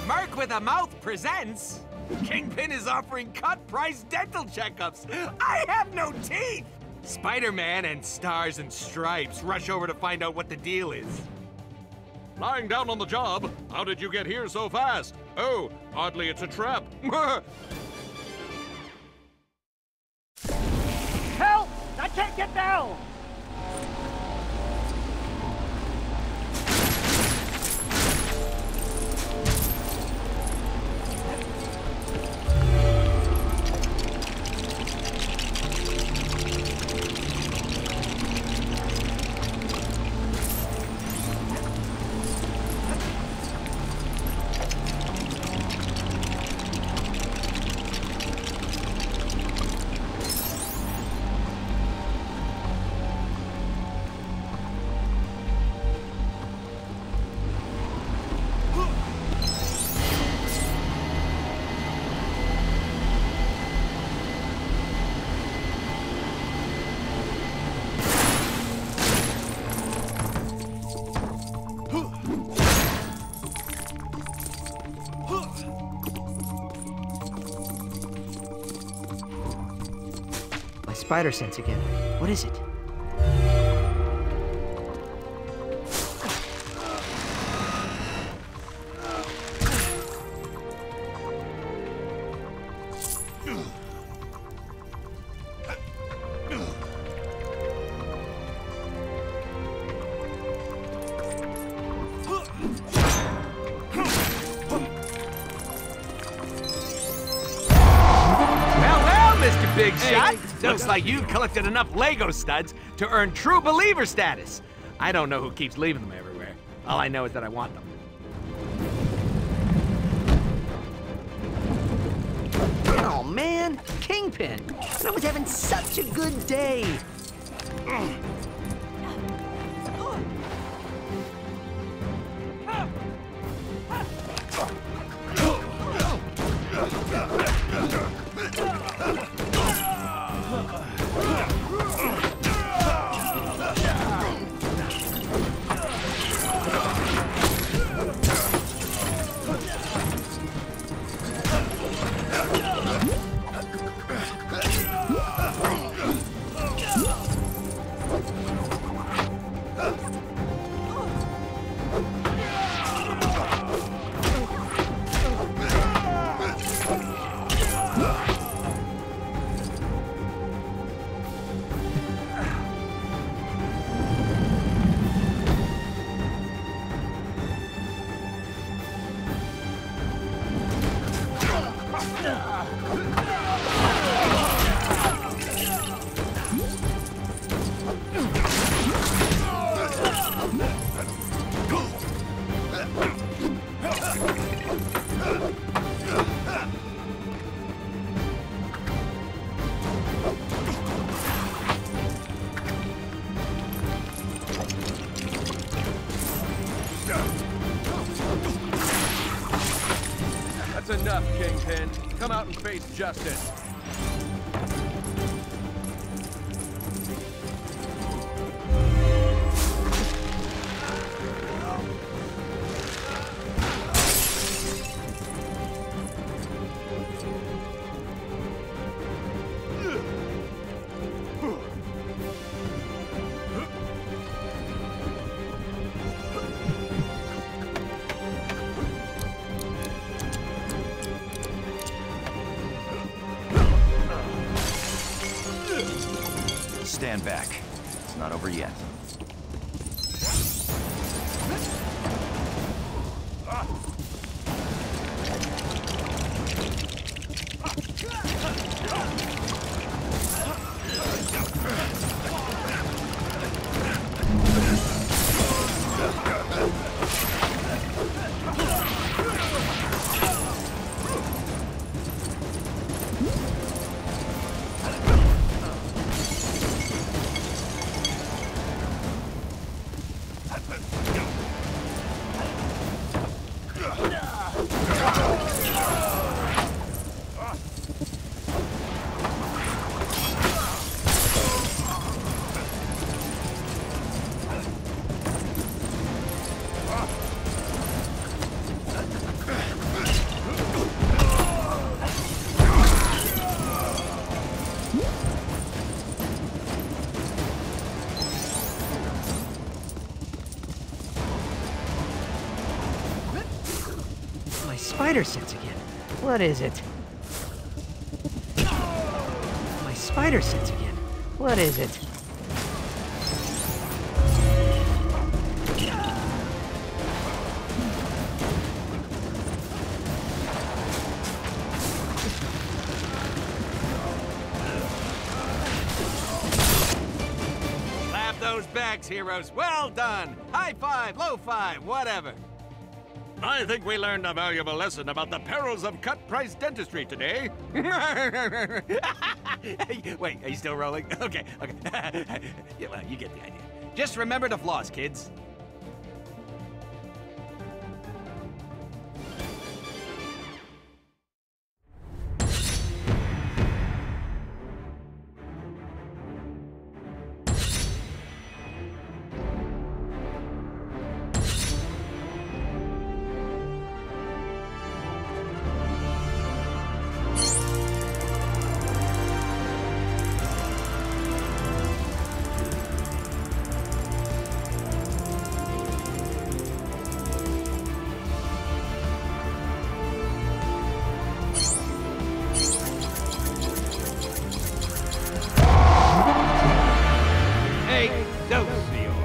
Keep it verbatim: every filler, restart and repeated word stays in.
Merc with a Mouth presents Kingpin is offering cut-price dental checkups. I have no teeth! Spider-Man and Stars and Stripes rush over to find out what the deal is. Lying down on the job? How did you get here so fast? Oh, oddly it's a trap. Help! I can't get down! Spider sense again. What is it? Big shot. Looks like you've collected enough Lego studs to earn true believer status. I don't know who keeps leaving them everywhere. All I know is that I want them. Oh man, Kingpin! I was having such a good day. That's enough, Kingpin. Come out and face justice. Stand back. It's not over yet. spider sense again. What is it? My spider sense again. What is it? Slap those backs, heroes. Well done. High five, low five, whatever. I think we learned a valuable lesson about the perils of cut-price dentistry today. Wait, are you still rolling? Okay, okay. Yeah, well, you get the idea. Just remember to floss, kids. Don't see